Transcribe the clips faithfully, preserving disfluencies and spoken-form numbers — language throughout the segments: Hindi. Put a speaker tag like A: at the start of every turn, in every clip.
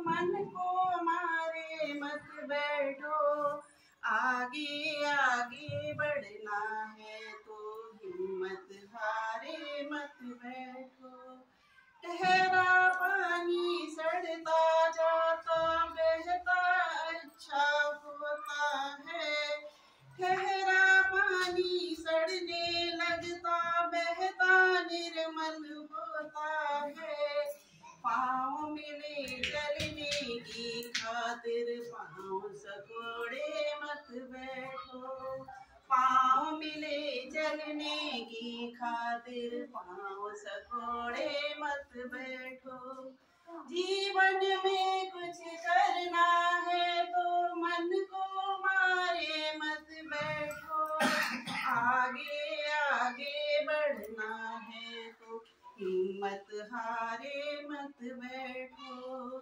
A: मन को मारे मत बैठो, आगे आगे बढ़ना है तो हिम्मत हारे मत बैठो। ठहरा पानी सड़ता जाता बहता अच्छा होता है, ठहरा पानी सड़ने लगता बहता निर्मल होता है। पाँव मिले चलने की खातिर पाँव सकोड़े मत बैठो, पाँव मिले चलने की खातिर पाँव सकोड़े मत बैठो। जीवन में कुछ करना है तो मन को मारे मत बैठो, आगे आगे बढ़ना है तो हिम्मत हारे मत बैठो,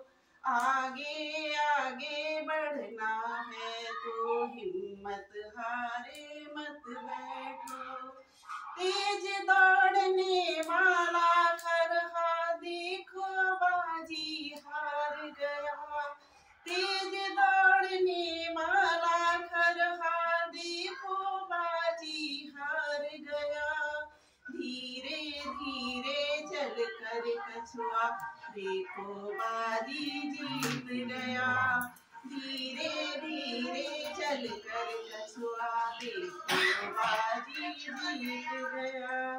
A: आगे आगे बढ़ना है तो हिम्मत हारे मत बैठो। तेज दौड़ने वाला खरहा देखो बाजी हार गया, तेज दौड़ने वाला खरहा देखो बाजी हार गया। धीरे धीरे चल कर कछुआ देखो बाजी जीत गया, धीरे धीरे चल कर कछुआ देखो बाजी जीत गया।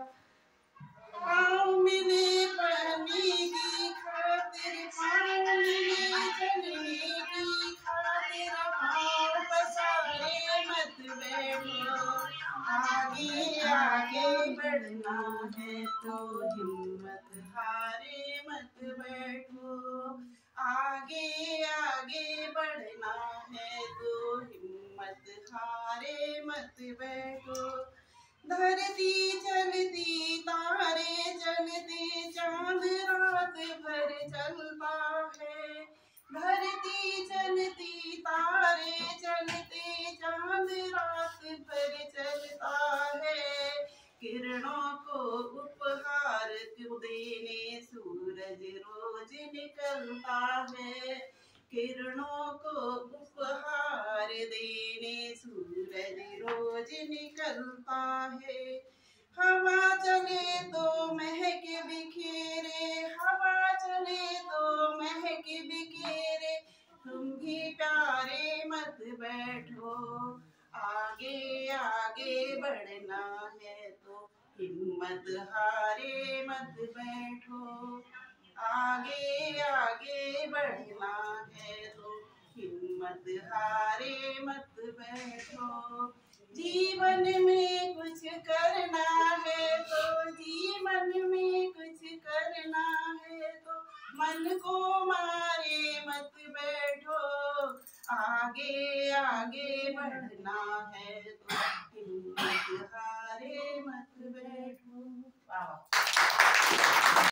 A: पाँव मिले पढ़ने की खातिर पाँव मिले चलने की खातिर पाँव पसारे मत बैठो, आगे आगे बढ़ना है तो हिम्मत हारे मत बैठो, आगे आगे बढ़ना है तो हिम्मत हारे मत बैठो। धरती चलती तारे चलते चांद रात भर चलता है, धरती चलती तारे चलते चांद रात भर चलता है। किरणों को उपहार देने सूरज रोज निकलता है, किरणों को उपहार देने सूरज रोज निकलता है। हवा चले तो महक बिखेरे, हवा चले तो महक बिखेरे, तुम भी प्यारे मत बैठो, आगे आगे बढ़ना है तो हिम्मत हारे मत बैठो, आगे आगे बढ़ना है तो हिम्मत हारे मत बैठो। जीवन में कुछ करना है तो जीवन में कुछ करना है तो मन को मारे मत बैठो, आगे आगे बढ़ना है तो हिम्मत हारे मत बैठो। वाह।